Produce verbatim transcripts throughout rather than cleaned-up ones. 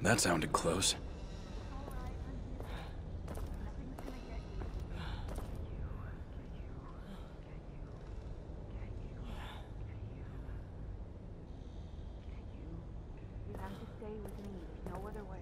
That sounded close. You have to stay with me. There's no other way.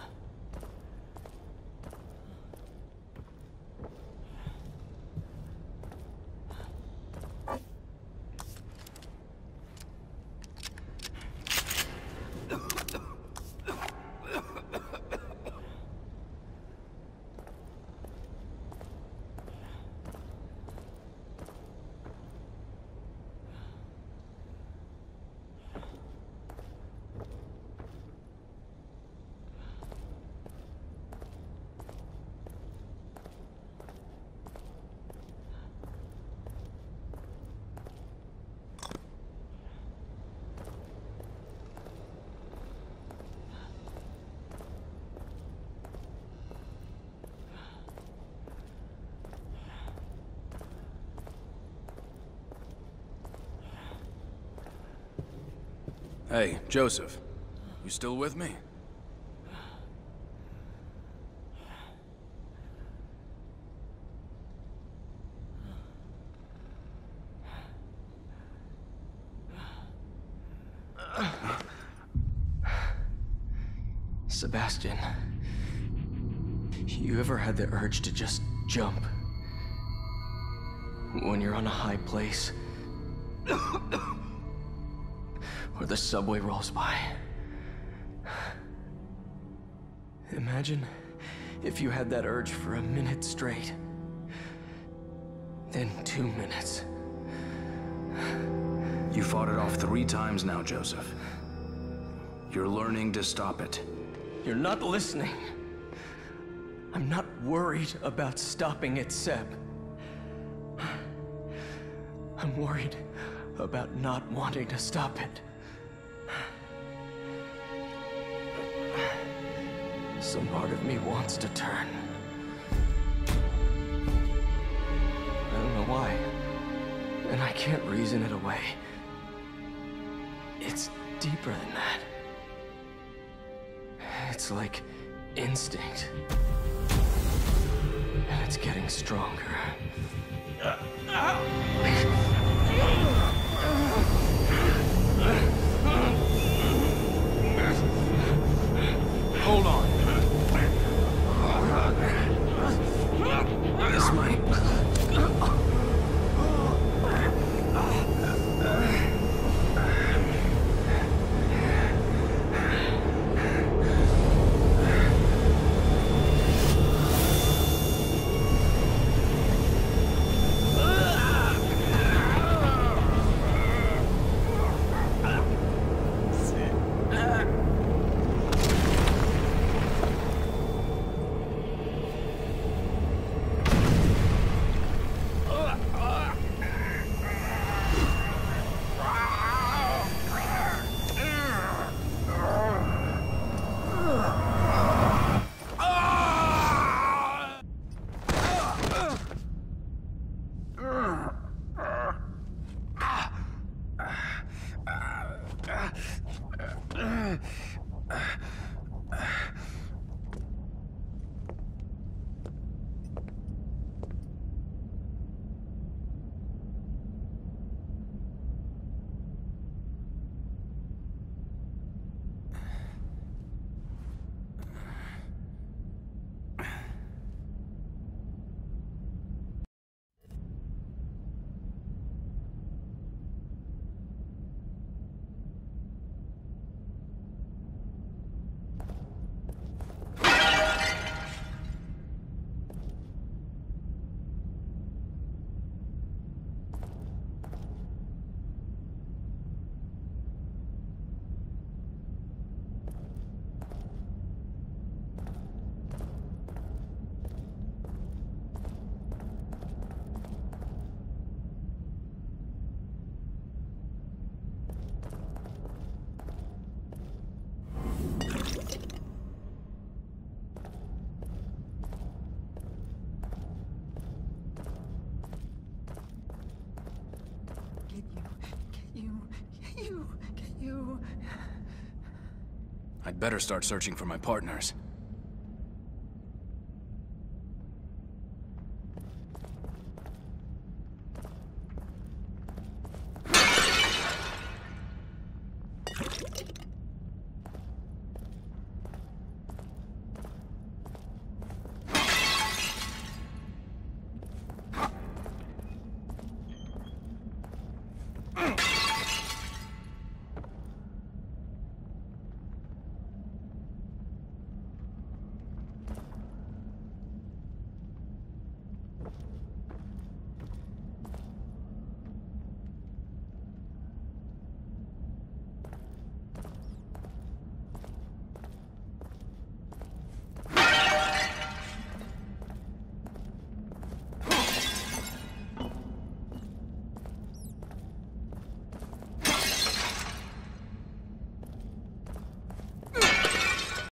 Hey, Joseph. You still with me? Sebastian, you ever had the urge to just jump? When you're on a high place? Or the subway rolls by? Imagine if you had that urge for a minute straight. Then two minutes. You fought it off three times now, Joseph. You're learning to stop it. You're not listening. I'm not worried about stopping it, Seb. I'm worried about not wanting to stop it. Some part of me wants to turn. I don't know why. And I can't reason it away. It's deeper than that. It's like instinct. And it's getting stronger. Hold on. This might... I'd better start searching for my partners.